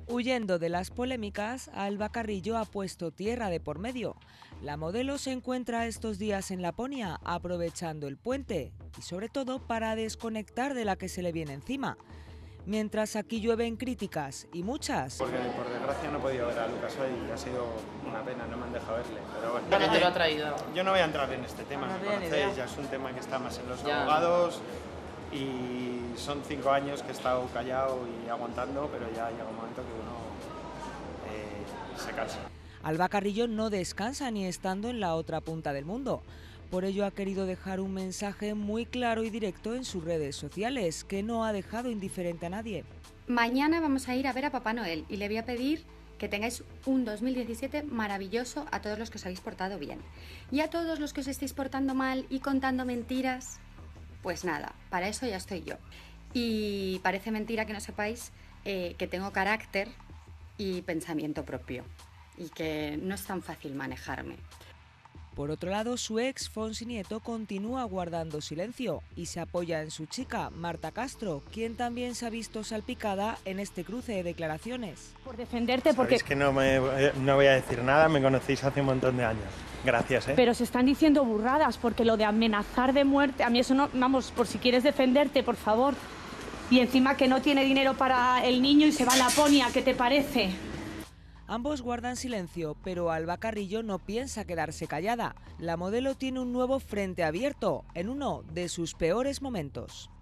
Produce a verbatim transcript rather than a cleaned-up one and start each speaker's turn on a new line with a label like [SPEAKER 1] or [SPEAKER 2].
[SPEAKER 1] Huyendo de las polémicas, Alba Carrillo ha puesto tierra de por medio. La modelo se encuentra estos días en Laponia aprovechando el puente y sobre todo para desconectar de la que se le viene encima. Mientras aquí llueven críticas y muchas.
[SPEAKER 2] Porque por desgracia no he podido ver a Lucas hoy y ha sido una pena, no me han dejado verle. Pero bueno,
[SPEAKER 3] ¿Pero te lo ha traído?
[SPEAKER 2] Yo no voy a entrar en este tema,
[SPEAKER 3] No
[SPEAKER 2] me
[SPEAKER 3] tiene
[SPEAKER 2] conocéis,
[SPEAKER 3] idea.
[SPEAKER 2] ya es un tema que está más en los
[SPEAKER 3] Ya.
[SPEAKER 2] abogados y son cinco años que he estado callado y aguantando, pero ya llega un momento que uno eh, se cansa.
[SPEAKER 1] Alba Carrillo no descansa ni estando en la otra punta del mundo. Por ello ha querido dejar un mensaje muy claro y directo en sus redes sociales, que no ha dejado indiferente a nadie.
[SPEAKER 4] Mañana vamos a ir a ver a Papá Noel y le voy a pedir que tengáis un dos mil diecisiete maravilloso a todos los que os habéis portado bien. Y a todos los que os estéis portando mal y contando mentiras, pues nada, para eso ya estoy yo. Y parece mentira que no sepáis eh, que tengo carácter y pensamiento propio y que no es tan fácil manejarme.
[SPEAKER 1] Por otro lado, su ex, Fonsi Nieto, continúa guardando silencio y se apoya en su chica, Marta Castro, quien también se ha visto salpicada en este cruce de declaraciones.
[SPEAKER 5] Por defenderte, porque...
[SPEAKER 2] Es que no, me, no voy a decir nada, me conocéis hace un montón de años. Gracias, ¿eh?
[SPEAKER 5] Pero se están diciendo burradas, porque lo de amenazar de muerte, a mí eso no... Vamos, por si quieres defenderte, por favor. Y encima que no tiene dinero para el niño y se va a Laponia, ¿qué te parece?
[SPEAKER 1] Ambos guardan silencio, pero Alba Carrillo no piensa quedarse callada. La modelo tiene un nuevo frente abierto, en uno de sus peores momentos.